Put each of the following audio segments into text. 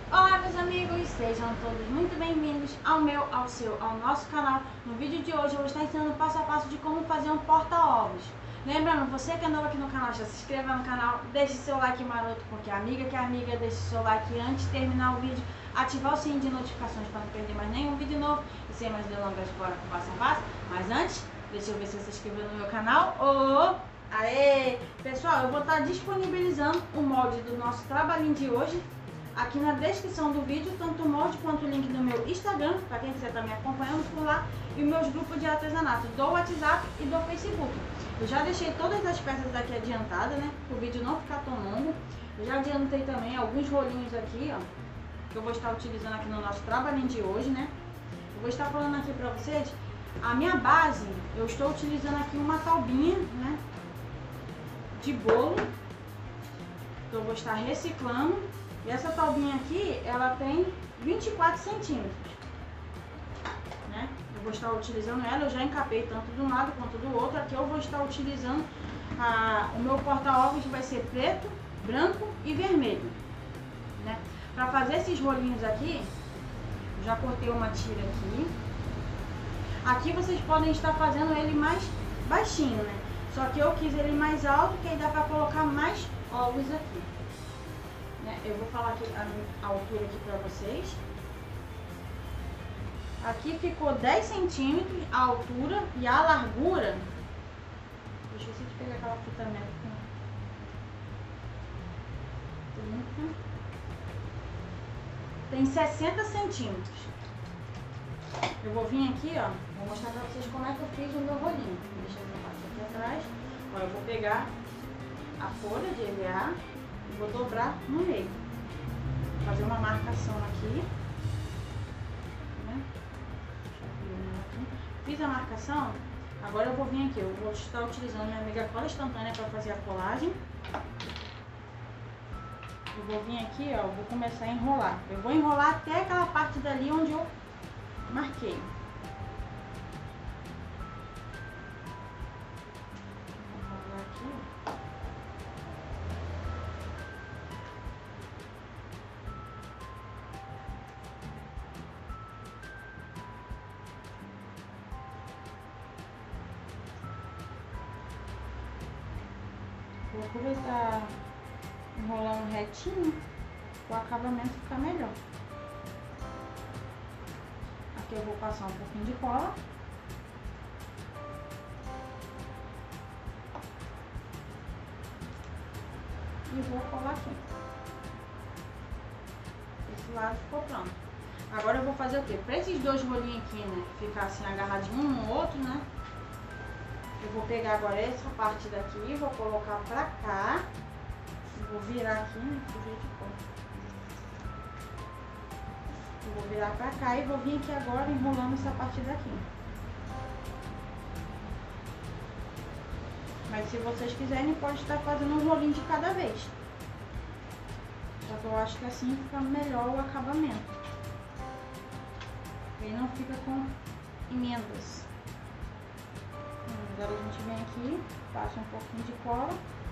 Olá meus amigos, sejam todos muito bem-vindos ao nosso canal. No vídeo de hoje eu vou estar ensinando passo a passo de como fazer um porta-ovos. Lembrando, você que é novo aqui no canal, já se inscreva no canal, deixe seu like maroto, porque amiga que é amiga, deixe seu like antes de terminar o vídeo, ativar o sininho de notificações para não perder mais nenhum vídeo novo. E sem mais delongas, bora pro passo a passo. Mas antes, deixa eu ver se você se inscreveu no meu canal. Aê! Pessoal, eu vou estar disponibilizando o molde do nosso trabalhinho de hoje aqui na descrição do vídeo, tanto o molde quanto o link do meu Instagram, para quem quiser estar me acompanhando por lá, e meus grupos de artesanato do WhatsApp e do Facebook. Eu já deixei todas as peças aqui adiantadas, né, para o vídeo não ficar tão longo. Eu já adiantei também alguns rolinhos aqui, ó, que eu vou estar utilizando aqui no nosso trabalhinho de hoje, né. Eu vou estar falando aqui para vocês, a minha base, eu estou utilizando aqui uma taubinha, né, de bolo, que eu vou estar reciclando. E essa taubinha aqui, ela tem 24 centímetros, né? Eu vou estar utilizando ela, eu já encapei tanto de um lado quanto do outro. Aqui eu vou estar utilizando, o meu porta-ovos vai ser preto, branco e vermelho, né? Para fazer esses rolinhos aqui, eu já cortei uma tira aqui. Aqui vocês podem estar fazendo ele mais baixinho, né? Só que eu quis ele mais alto, que aí dá para colocar mais ovos aqui. Eu vou falar aqui a altura aqui pra vocês. Aqui ficou 10 centímetros a altura e a largura. Deixa eu ver se pegar aquela fita métrica. Tem 60 centímetros. Eu vou vir aqui, ó. Vou mostrar pra vocês como é que eu fiz o meu rolinho. Deixa eu passar aqui atrás. Ó, eu vou pegar a folha de EVA. Vou dobrar no meio, fazer uma marcação aqui, né? Fiz a marcação, agora eu vou vir aqui, eu vou estar utilizando minha amiga cola instantânea para fazer a colagem. Eu vou vir aqui, ó, vou começar a enrolar. Eu vou enrolar até aquela parte dali onde eu marquei. Vou aproveitar enrolando retinho, o acabamento ficar melhor. Aqui eu vou passar um pouquinho de cola. E vou colar aqui. Esse lado ficou pronto. Agora eu vou fazer o quê? Para esses dois rolinhos aqui, né, ficar assim agarradinho um no outro, né? Eu vou pegar agora essa parte daqui, vou colocar pra cá. Vou virar aqui, né? Eu vou virar pra cá e vou vir aqui agora enrolando essa parte daqui. Mas se vocês quiserem, pode estar fazendo um rolinho de cada vez. Só que eu acho que assim fica melhor o acabamento. E não fica com emendas. Agora a gente vem aqui, passa um pouquinho de cola.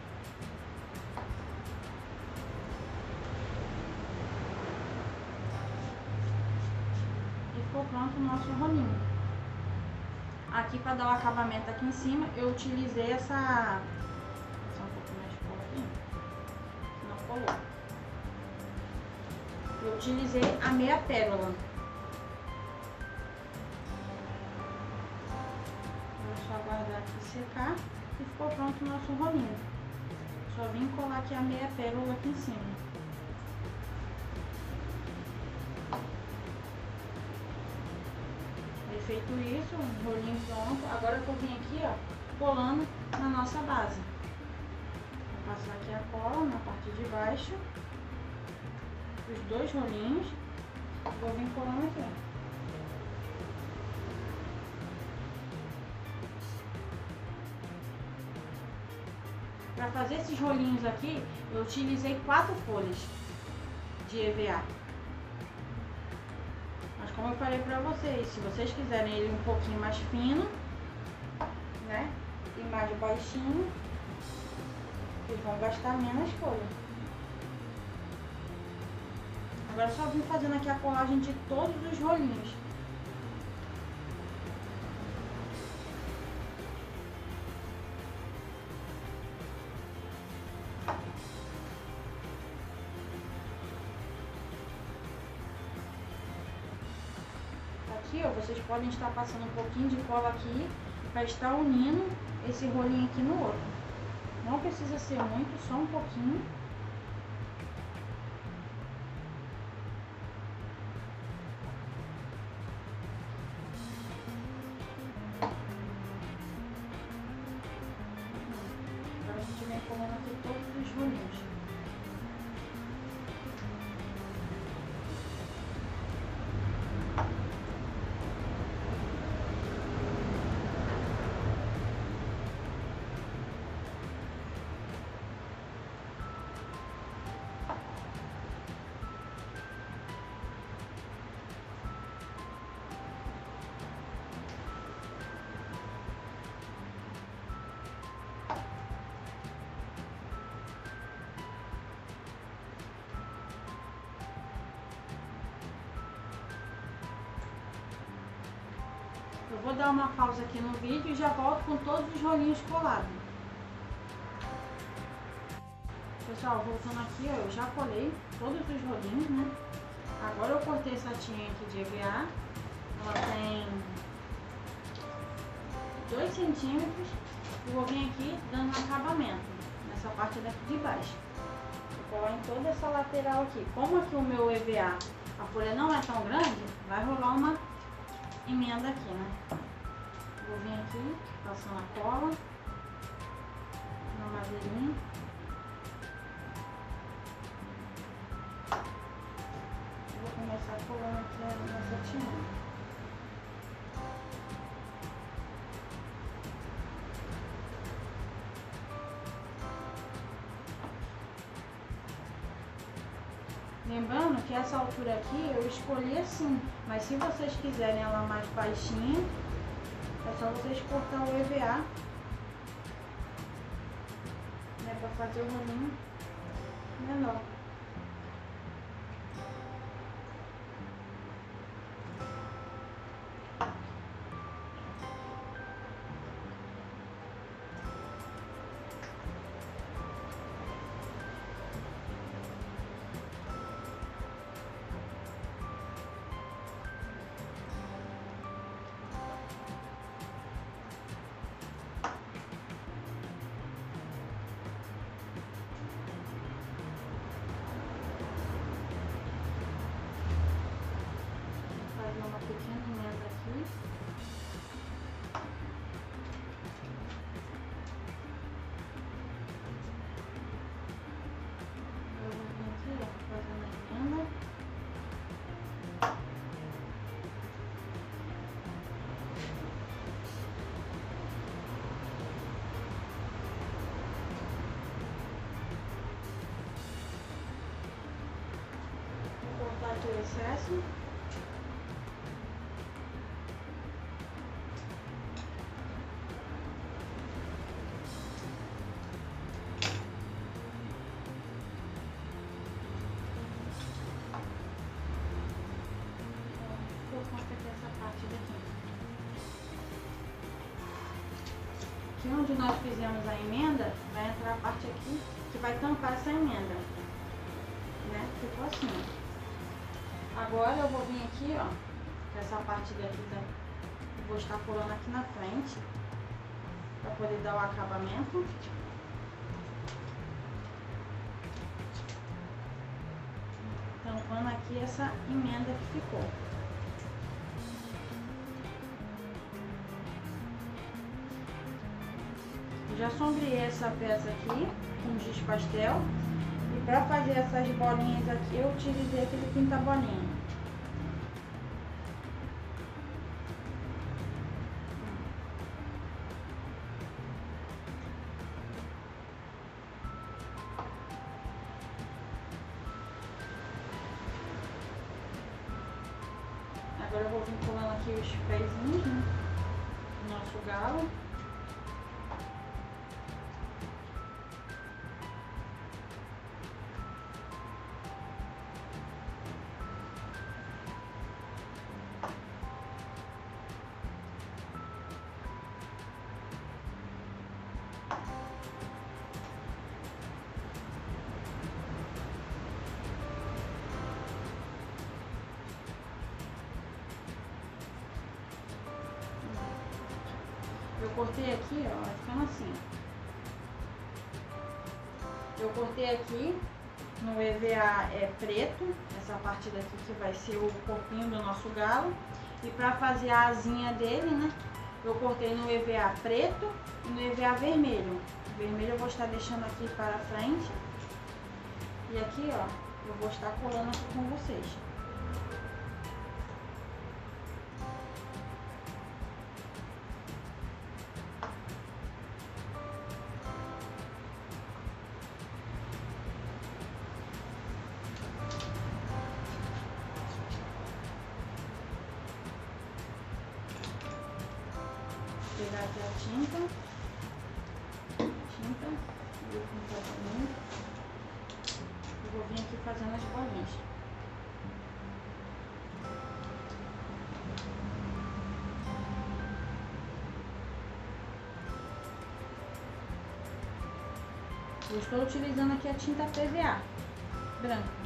E ficou pronto o nosso rolinho. Aqui para dar o acabamento aqui em cima, eu utilizei essa... Vou passar um pouquinho mais de cola aqui, não colou. Eu utilizei a meia pérola. Só aguardar aqui secar e ficou pronto o nosso rolinho. Só vim colar aqui a meia pérola aqui em cima. E feito isso, o rolinho pronto. Agora eu vou vir aqui, ó, colando na nossa base. Vou passar aqui a cola na parte de baixo, os dois rolinhos. Vou vir colando aqui, ó. Para fazer esses rolinhos aqui, eu utilizei 4 folhas de EVA. Mas como eu falei para vocês, se vocês quiserem ele um pouquinho mais fino, né, e mais baixinho, vocês vão gastar menos folha. Agora eu só vim fazendo aqui a colagem de todos os rolinhos. Aqui, ó, vocês podem estar passando um pouquinho de cola aqui para estar unindo esse rolinho aqui no outro. Não precisa ser muito, só um pouquinho. Agora a gente vem colando aqui todos os rolinhos. Eu vou dar uma pausa aqui no vídeo e já volto com todos os rolinhos colados. Pessoal, voltando aqui, ó, eu já colei todos os rolinhos, né? Agora eu cortei essa tinha aqui de EVA. Ela tem 2 centímetros e vou vir aqui dando um acabamento nessa parte daqui de baixo. Vou colar em toda essa lateral aqui. Como aqui o meu EVA, a folha não é tão grande, vai rolar uma emenda aqui, né? Vou vir aqui, passando a cola na madeirinha. Vou começar colando aqui nessa tinta. Lembrando que essa altura aqui eu escolhi assim, mas se vocês quiserem ela mais baixinha, é só vocês cortar o EVA, né, para fazer o rolinho menor. Pequena emenda aqui. Eu vou vir aqui, ó, fazendo a emenda. Vou cortar aqui o excesso. Aqui onde nós fizemos a emenda, vai entrar a parte aqui que vai tampar essa emenda, né? Ficou assim. Agora eu vou vir aqui, ó, essa parte daqui eu vou estar colando aqui na frente, para poder dar o acabamento. Tampando aqui essa emenda que ficou. Já sombreei essa peça aqui com giz pastel e para fazer essas bolinhas aqui eu utilizei aquele pinta-bolinha. Agora eu vou vir colando aqui os pezinhos, né, do nosso galo. cortei aqui, ó, vai ficando assim. Eu cortei aqui no EVA preto, essa parte daqui que vai ser o corpinho do nosso galo. E pra fazer a asinha dele, né, eu cortei no EVA preto e no EVA vermelho. O vermelho eu vou estar deixando aqui para frente. E aqui, ó, eu vou estar colando aqui com vocês. Vou pegar aqui a tinta, vou pintar também. Eu vou vir aqui fazendo as bolinhas. Eu estou utilizando aqui a tinta PVA branca.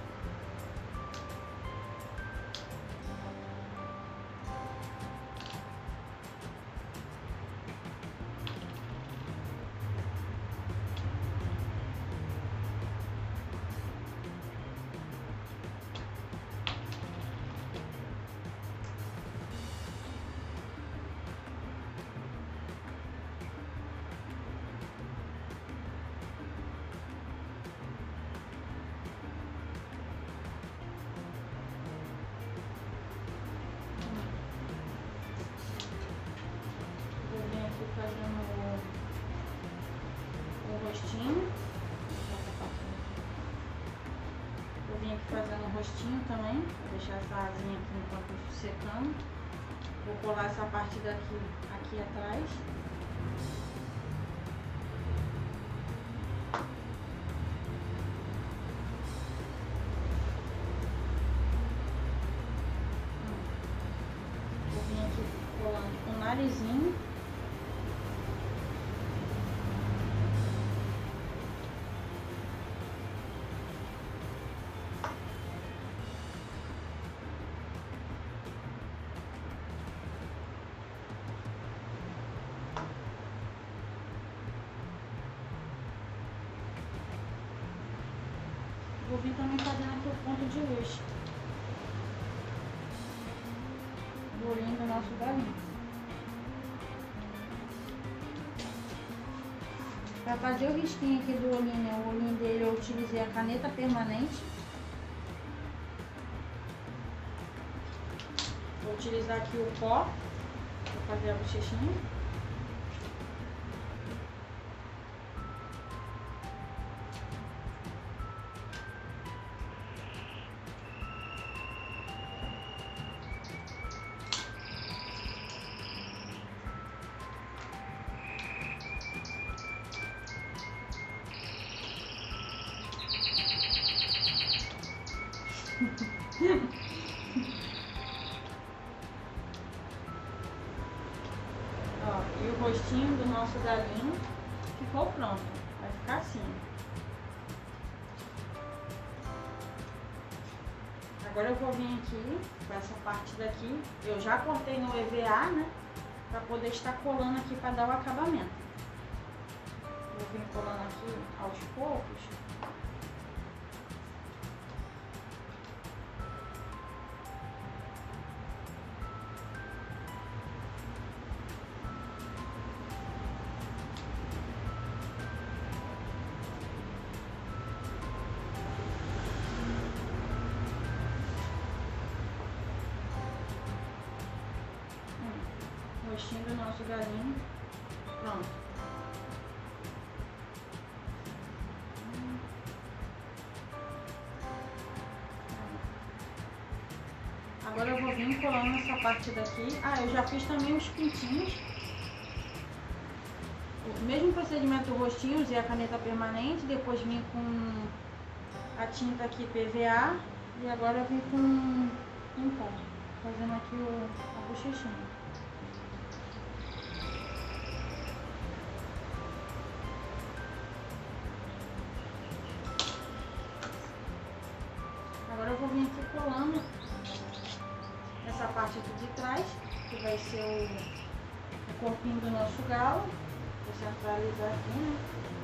Fazendo o rostinho. Eu vim aqui fazendo o rostinho também. Vou deixar essa asinha aqui enquanto eu estou secando. Vou colar essa parte daqui aqui atrás. Vou vir aqui colando o narizinho. Vou vir também fazendo aqui o ponto de luz do olhinho do nosso galinho. Para fazer o risquinho aqui do olhinho, o olhinho dele, eu utilizei a caneta permanente. Vou utilizar aqui o pó para fazer a bochechinha. Ó, e o rostinho do nosso galinho ficou pronto. Vai ficar assim. Agora eu vou vir aqui com essa parte daqui. Eu já cortei no EVA, né? Pra poder estar colando aqui para dar o acabamento. Vou vir colando aqui aos poucos. Rostinho do nosso galinho pronto. Agora eu vou vir colando essa parte daqui. Ah, eu já fiz também os pintinhos. O mesmo procedimento do rostinho, usei a caneta permanente, depois vim com a tinta aqui PVA e agora eu vim com um pó, fazendo aqui a bochechinha. Agora eu vou vir aqui colando essa parte aqui de trás, que vai ser corpinho do nosso galo. Vou centralizar aqui, né?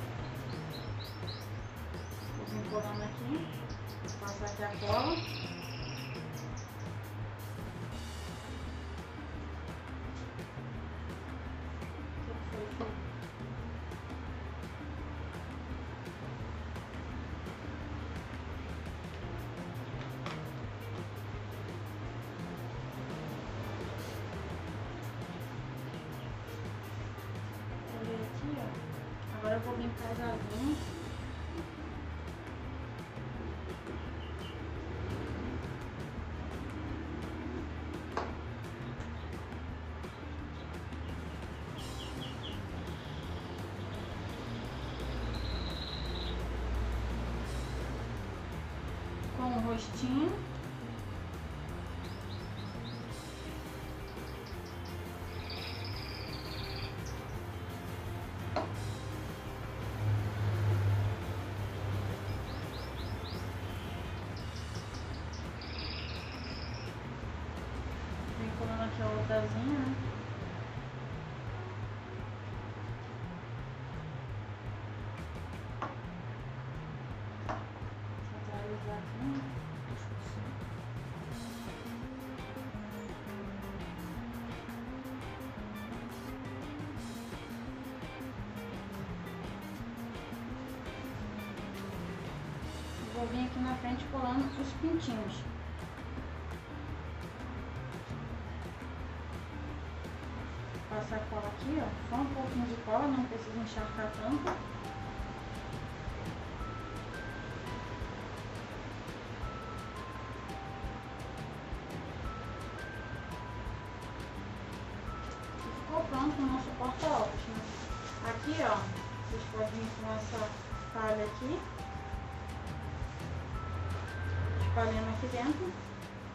Vou vir colando aqui. Vou passar aqui a cola. Agora eu vou vir com as asinhas. Com o rostinho. Colando aqui a outrazinha, né? Centralizar aqui. Vou vir aqui na frente colando os pintinhos. Passar a cola aqui, ó, só um pouquinho de cola, não precisa encharcar tanto. E ficou pronto o nosso porta-ovos, né? Aqui, ó, vocês podem vir com essa palha aqui, espalhando aqui dentro.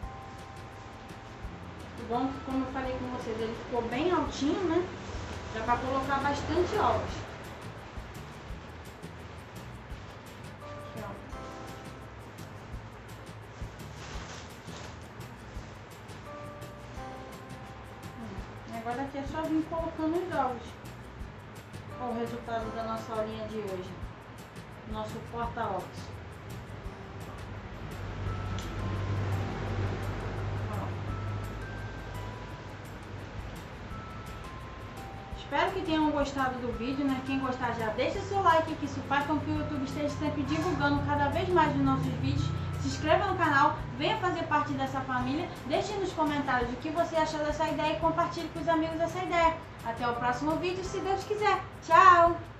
Bom, como eu falei com vocês, ele ficou bem altinho, né? Dá pra colocar bastante ovos. Aqui, ó. Agora aqui é só vir colocando os ovos. Olha o resultado da nossa aulinha de hoje. Nosso porta-ovos. Espero que tenham gostado do vídeo, né? Quem gostar já deixa seu like, que isso faz com que o YouTube esteja sempre divulgando cada vez mais os nossos vídeos. Se inscreva no canal, venha fazer parte dessa família, deixe nos comentários o que você achou dessa ideia e compartilhe com os amigos essa ideia. Até o próximo vídeo, se Deus quiser. Tchau!